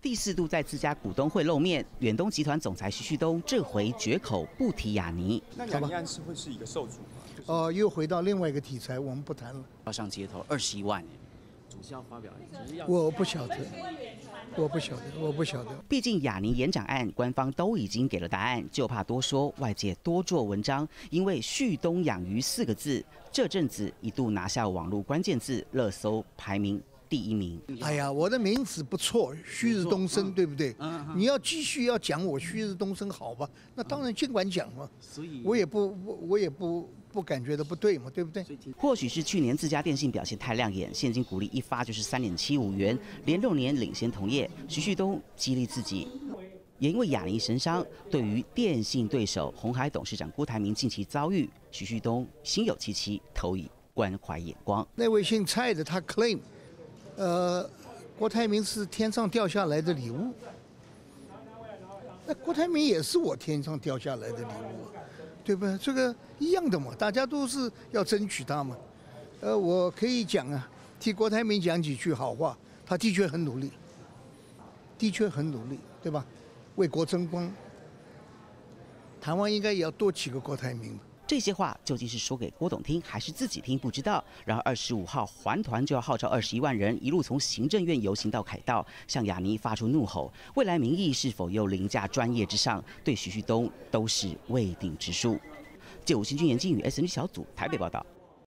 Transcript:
第4度在自家股东会露面，远东集团总裁徐旭东这回绝口不提亚尼。 那亚尼案是会是一个受阻吗？ 又回到另外一个题材，我们不谈了。 要上街头21万，主席要发表， 我不晓得。 毕竟亚尼延长案，官方都已经给了答案，就怕多说，外界多做文章。因为旭东养鱼4个字，这阵子一度拿下网络关键字热搜排名第1名。 哎呀，我的名字不错，旭日东升，对不对？你要继续要讲我旭日东升好吧？那当然尽管讲嘛。所以我也不感觉的不对嘛，对不对？ 或许是去年自家电信表现太亮眼，现金股利一发就是3.75元，连6年领先同业。徐旭东激励自己，也因为亚尼神伤，对于电信对手鸿海董事长郭台铭近期遭遇，徐旭东心有戚戚，投以关怀眼光。 那位姓蔡的他 claim，郭台铭是天上掉下来的礼物，那郭台铭也是我天上掉下来的礼物。对吧？这个一样的嘛，大家都是要争取他嘛。我可以讲啊，替郭台铭讲几句好话，他的确很努力，对吧？为国争光，台湾应该也要多几个郭台铭。 这些话究竟是说给郭董听，还是自己听，不知道。然而25号环团就要号召21万人，一路从行政院游行到凯道，向亚尼发出怒吼。未来民意是否又凌驾专业之上，对徐旭东都是未定之数。9五新军严靖宇 SNG 小组台北报道。